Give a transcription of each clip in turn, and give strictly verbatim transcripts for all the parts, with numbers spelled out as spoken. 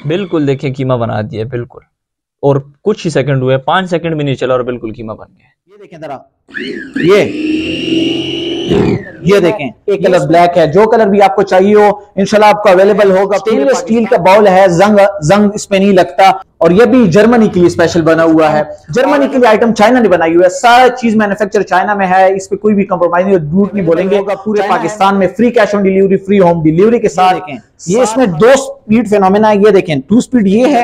बिल्कुल देखिए कीमा बना दिया बिल्कुल। और कुछ ही सेकंड हुए, पांच सेकंड भी नहीं चला और बिल्कुल कीमा बन गया। ये देखें जरा, ये ये देखें, एक कलर ब्लैक है, जो कलर भी आपको चाहिए हो इंशाल्लाह आपको अवेलेबल होगा। स्टेनलेस स्टील का बाउल है, जंग जंग इसमें नहीं लगता, और ये भी जर्मनी के लिए स्पेशल बना हुआ है। जर्मनी के लिए आइटम चाइना ने बनाई हुई है, सारा चीज मैन्युफैक्चर चाइना में है, इस पे कोई भी कंप्रोमाइज नहीं, झूठ नहीं बोलेंगे। पूरे पाकिस्तान में free cash on delivery, free home delivery के साथ। देखें ये इसमें दो स्पीड फेनोमेना है, ये देखें टू स्पीड ये है,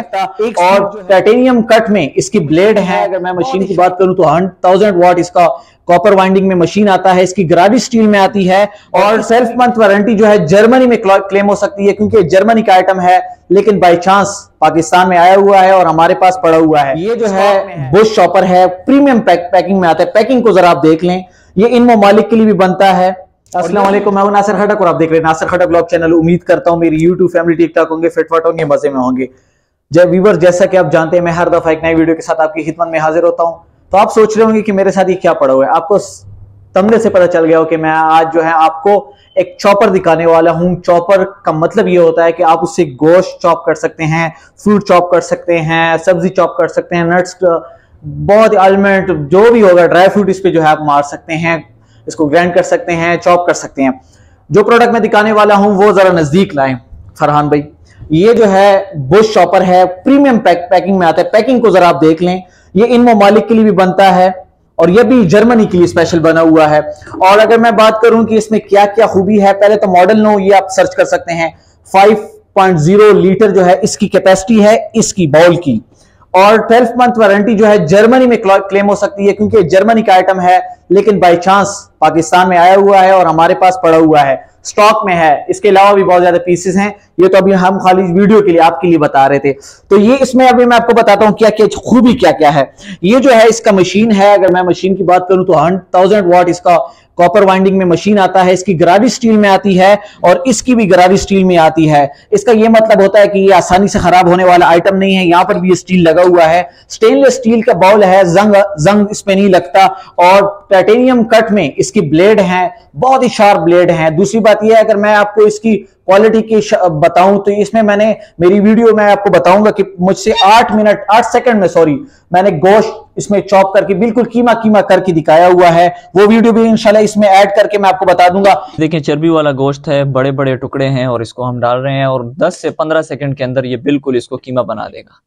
और टाइटेनियम कट में इसकी ब्लेड है। अगर मैं मशीन की बात करूं तो थाउजेंड वाट इसका कॉपर वाइंडिंग में मशीन आता है, इसकी गराडी स्टील में आती है, और सेल्फ मंथ वारंटी जो है जर्मनी में क्लेम हो सकती है, क्योंकि जर्मनी का आइटम है लेकिन बाय चांस पाकिस्तान में आया हुआ है और हमारे पास पड़ा हुआ है। ये जो है बुश चॉपर है, प्रीमियम पैक, पैकिंग में आता है। पैकिंग को जरा आप देख लें, ये इन ममालिक के लिए भी बनता है। अस्सलाम वालेकुम, मैं हूं नासिर खटक और आप देख रहे हैं नासिर खटक ब्लॉग चैनल। उम्मीद करता हूं मेरी यूट्यूब फैमिली ठीक ठाक होंगे, फिटफाट होंगे, मजे में होंगे। जय व्यूअर, जैसा कि आप जानते हैं मैं हर दफा एक नई वीडियो के साथ आपकी खिदमत में हाजिर होता हूं। तो आप सोच रहे होंगे कि मेरे साथ ये क्या पड़ा हुआ है। आपको तमने से पता चल गया हो कि मैं आज जो है आपको एक चॉपर दिखाने वाला हूं। चॉपर का मतलब ये होता है कि आप उससे गोश्त चॉप कर सकते हैं, फ्रूट चॉप कर सकते हैं, सब्जी चॉप कर सकते हैं, नट्स, बहुत आलमंड जो भी होगा, ड्राई फ्रूट इस पे जो है आप मार सकते हैं, इसको ग्राइंड कर सकते हैं, चॉप कर सकते हैं। जो प्रोडक्ट मैं दिखाने वाला हूं वो जरा नजदीक लाएं फरहान भाई। ये जो है बुश चॉपर है, प्रीमियम पैक, पैकिंग में आता है। पैकिंग को जरा आप देख लें, ये इन ममालिक के लिए भी बनता है और ये भी जर्मनी के लिए स्पेशल बना हुआ है। और अगर मैं बात करूं कि इसमें क्या क्या खूबी है, पहले तो मॉडल नो ये आप सर्च कर सकते हैं। फाइव पॉइंट ज़ीरो लीटर जो है इसकी कैपेसिटी है इसकी बाउल की, और ट्वेल्व मंथ वारंटी जो है जर्मनी में क्लेम हो सकती है, क्योंकि जर्मनी का आइटम है लेकिन बाय चांस पाकिस्तान में आया हुआ है और हमारे पास पड़ा हुआ है, स्टॉक में है। इसके अलावा भी बहुत ज्यादा पीसेस हैं, ये तो अभी हम खाली वीडियो के लिए आपके लिए बता रहे थे। तो ये इसमें अभी मैं आपको बताता हूं क्या क्या खूबी क्या क्या है। ये जो है इसका मशीन है, अगर मैं मशीन की बात करूं तो थाउजेंड वाट इसका कॉपर वाइंडिंग में मशीन आता है, इसकी गरारी स्टील में आती है और इसकी भी गरारी स्टील में आती है। इसका यह मतलब होता है कि ये आसानी से खराब होने वाला आइटम नहीं है। यहां पर भी ये स्टील लगा हुआ है, स्टेनलेस स्टील का बाउल है, जंग जंग इसमें नहीं लगता, और टाइटेनियम कट में इसकी ब्लेड है, बहुत ही शार्प ब्लेड है। दूसरी बात यह है, अगर मैं आपको इसकी क्वालिटी की बताऊं तो इसमें मैंने मेरी वीडियो में आपको बताऊंगा कि मुझसे आठ मिनट आठ सेकंड में सॉरी मैंने गोश्त इसमें चॉप करके बिल्कुल कीमा कीमा करके दिखाया हुआ है। वो वीडियो भी इंशाल्लाह इसमें ऐड करके मैं आपको बता दूंगा। देखिए चर्बी वाला गोश्त है, बड़े बड़े टुकड़े हैं और इसको हम डाल रहे हैं और दस से पंद्रह सेकंड के अंदर ये बिल्कुल इसको कीमा बना देगा।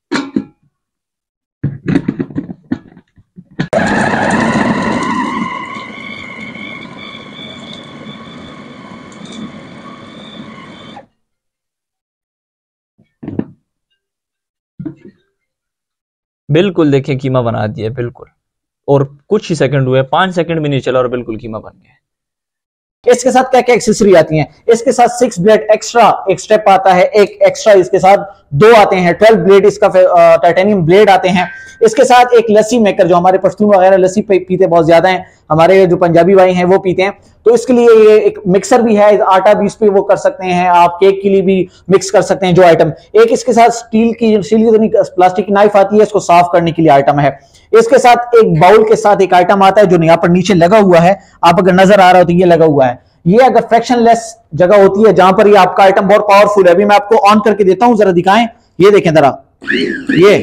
बिल्कुल देखिए कीमा बना दिया बिल्कुल। और कुछ ही सेकंड हुए, पांच सेकंड भी नहीं चला और बिल्कुल कीमा बन गया। इसके साथ क्या क्या एक्सेसरी आती हैं, इसके साथ सिक्स ब्लेड एक्स्ट्रा एक स्टेप आता है, एक एक्स्ट्रा इसके साथ दो आते हैं, ट्वेल्व ब्लेड इसका टाइटेनियम ब्लेड आते हैं। इसके साथ एक लस्सी मेकर, जो हमारे पश्तून वगैरह लस्सी पीते बहुत ज्यादा हैं, हमारे जो पंजाबी भाई हैं वो पीते हैं, तो इसके लिए ये एक मिक्सर भी है, आटा भी इस पे वो कर सकते हैं आप, केक के लिए भी मिक्स कर सकते हैं जो आइटम। एक इसके साथ स्टील की स्टील की प्लास्टिक की नाइफ आती है, इसको साफ करने के लिए आइटम है। इसके साथ एक बाउल के साथ एक आइटम आता है जो यहाँ पर नीचे लगा हुआ है, आप अगर नजर आ रहा हो तो ये लगा हुआ है। ये अगर फ्रैक्शनलेस जगह होती है जहां पर ये आपका आइटम बहुत पावरफुल है, अभी मैं आपको ऑन करके देता हूं, जरा दिखाएं। ये देखें जरा, ये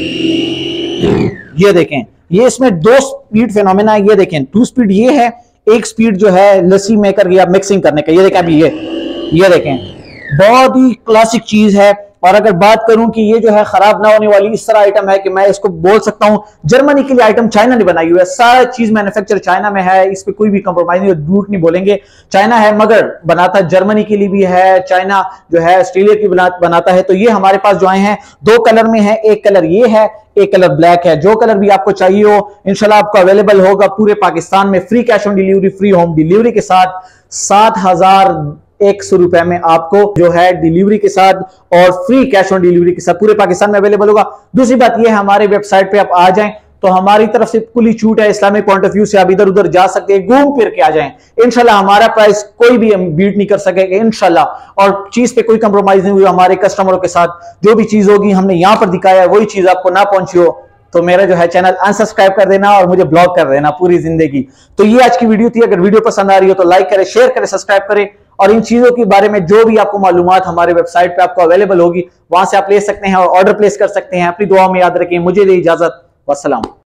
ये देखें, ये इसमें दो स्पीड फेनोमेना है। ये देखें टू स्पीड ये है, एक स्पीड जो है लस्सी मेकर या मिक्सिंग करने का। ये देखें अभी ये ये देखें, बहुत ही क्लासिक चीज है। और अगर बात करूं कि ये जो है खराब ना होने वाली इस तरह आइटम है कि मैं इसको बोल सकता हूं जर्मनी के लिए आइटम चाइना ने बनाई हुई है, सारा चीज मैन्युफैक्चर चाइना में है, इस पे कोई भी कंप्रोमाइज नहीं, झूठ नहीं बोलेंगे। चाइना है मगर बनाता जर्मनी के लिए भी है, चाइना जो है ऑस्ट्रेलिया की बना, बनाता है। तो ये हमारे पास जो आए हैं दो कलर में है, एक कलर ये है, एक कलर ब्लैक है। जो कलर भी आपको चाहिए हो इंशाल्लाह आपको अवेलेबल होगा पूरे पाकिस्तान में, free cash on delivery, free home delivery के साथ। सात हजार एक सौ रुपए में आपको जो है डिलीवरी के साथ और फ्री कैश ऑन डिलीवरी के साथ पूरे पाकिस्तान में अवेलेबल होगा। दूसरी बात यह है, हमारे वेबसाइट पे आप आ जाएं तो हमारी तरफ से खुली छूट है, इस्लामिक पॉइंट ऑफ व्यू से आप इधर उधर जा सकते हैं, घूम फिर के आ जाएं। इंशाल्लाह हमारा प्राइस कोई भी बीट नहीं कर सकेगा इंशाल्लाह, और चीज पे कोई कंप्रोमाइज नहीं हुई हमारे कस्टमरों के साथ। जो भी चीज होगी हमने यहां पर दिखाया है, वही चीज आपको ना पहुंची हो तो मेरा जो है चैनल अनसब्सक्राइब कर देना और मुझे ब्लॉक कर देना पूरी जिंदगी। तो ये आज की वीडियो थी। अगर वीडियो पसंद आ रही हो तो लाइक करें, शेयर करें, सब्सक्राइब करें और इन चीजों के बारे में जो भी आपको मालूमात हमारे वेबसाइट पे आपको अवेलेबल होगी, वहां से आप ले सकते हैं और ऑर्डर प्लेस कर सकते हैं। अपनी दुआ में याद रखें। मुझे दे इजाजत। वस्सलाम।